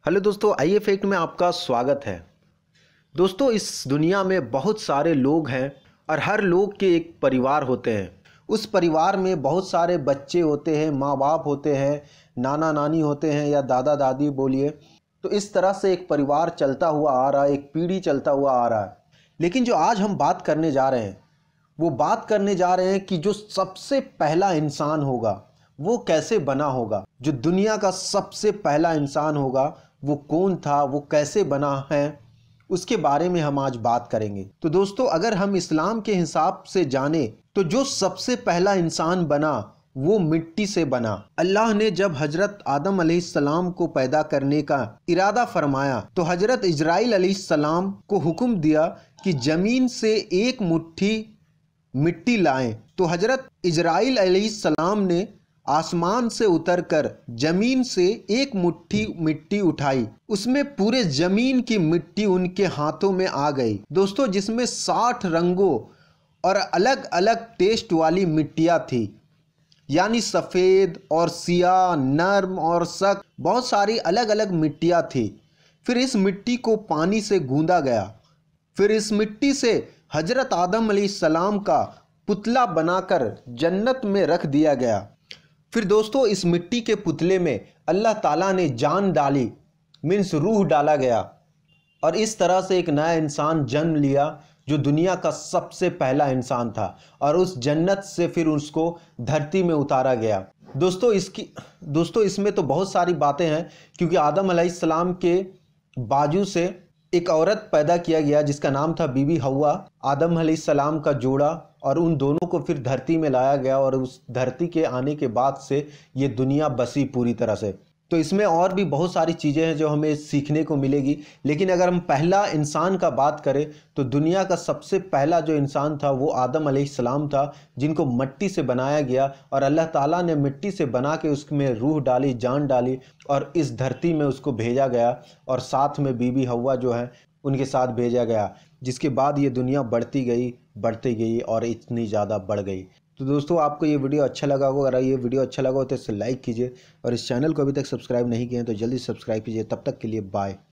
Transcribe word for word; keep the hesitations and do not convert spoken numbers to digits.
Hello दोस्तों, आई a fact में आपका स्वागत है। दोस्तों, इस दुनिया में बहुत सारे लोग हैं और हर लोग के एक परिवार होते हैं। उस परिवार में बहुत सारे बच्चे होते हैं, माँ बाप होते हैं, नाना नानी होते हैं या दादा दादी बोलिए। तो इस तरह से एक परिवार चलता हुआ आ रहा है, एक पीढ़ी चलता हुआ आ रहा है। लेकिन जो आज हम बात करने जा रहे हैं वो बात करने जा रहे हैं कि जो सबसे पहला इंसान होगा वो कैसे बना होगा। जो दुनिया का सबसे पहला इंसान होगा वो कौन था, वो कैसे बना है, उसके बारे में हम आज बात करेंगे। तो दोस्तों, अगर हम इस्लाम के हिसाब से जाने तो जो सबसे पहला इंसान बना वो मिट्टी से बना। अल्लाह ने जब हजरत आदम अलैहिस्सलाम को पैदा करने का इरादा फरमाया तो हजरत इजराइल अलैहिस्सलाम को हुक्म दिया कि जमीन से एक मुट्ठी मिट्टी लाएं। तो हजरत इजराइल अलैहिस्सलाम ने आसमान से उतरकर जमीन से एक मुट्ठी मिट्टी उठाई। उसमें पूरे जमीन की मिट्टी उनके हाथों में आ गई दोस्तों, जिसमें साठ रंगों और अलग अलग टेस्ट वाली मिट्टियाँ थी, यानी सफ़ेद और सियाह, नर्म और सख्त, बहुत सारी अलग अलग मिट्टियाँ थी। फिर इस मिट्टी को पानी से गूंदा गया। फिर इस मिट्टी से हजरत आदम अलैहिस्सलाम का पुतला बनाकर जन्नत में रख दिया गया। फिर दोस्तों, इस मिट्टी के पुतले में अल्लाह ताला ने जान डाली, मीन्स रूह डाला गया, और इस तरह से एक नया इंसान जन्म लिया जो दुनिया का सबसे पहला इंसान था। और उस जन्नत से फिर उसको धरती में उतारा गया। दोस्तों इसकी दोस्तों इसमें तो बहुत सारी बातें हैं, क्योंकि आदम अलैहिस्सलाम के बाजू से एक औरत पैदा किया गया जिसका नाम था बीबी हव्वा, आदम अलैहिस्सलाम का जोड़ा, और उन दोनों को फिर धरती में लाया गया। और उस धरती के आने के बाद से ये दुनिया बसी पूरी तरह से। तो इसमें और भी बहुत सारी चीज़ें हैं जो हमें सीखने को मिलेगी। लेकिन अगर हम पहला इंसान का बात करें तो दुनिया का सबसे पहला जो इंसान था वो आदम अलैहिस्सलाम था, जिनको मिट्टी से बनाया गया। और अल्लाह ताला ने मिट्टी से बना के उसमें रूह डाली, जान डाली, और इस धरती में उसको भेजा गया। और साथ में बीबी हव्वा जो है उनके साथ भेजा गया, जिसके बाद ये दुनिया बढ़ती गई बढ़ती गई और इतनी ज़्यादा बढ़ गई। तो दोस्तों, आपको ये वीडियो अच्छा लगा होगा। अगर ये वीडियो अच्छा लगा हो तो इसे लाइक कीजिए, और इस चैनल को अभी तक सब्सक्राइब नहीं किए हैं तो जल्दी सब्सक्राइब कीजिए। तब तक के लिए बाय।